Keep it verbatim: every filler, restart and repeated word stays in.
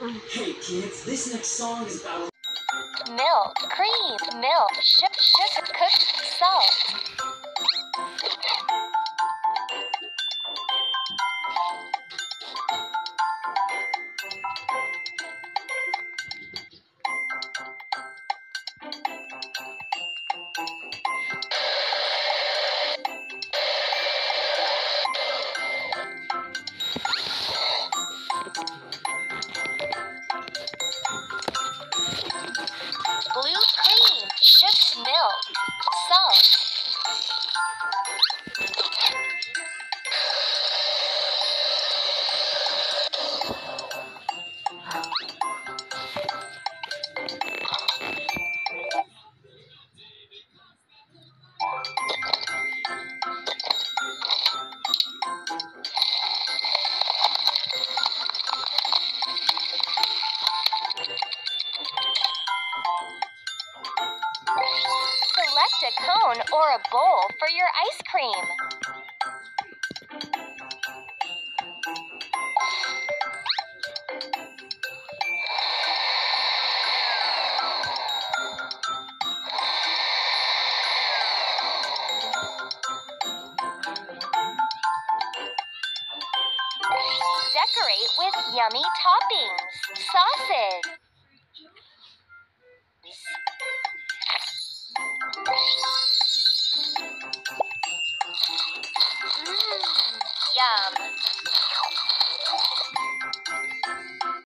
Hey kids, this next song is about Milk, cream, milk, sugar, sugar, cooked salt. Blue cream, shipped milk, salt. Select a cone or a bowl for your ice cream. Decorate with yummy toppings, sausage,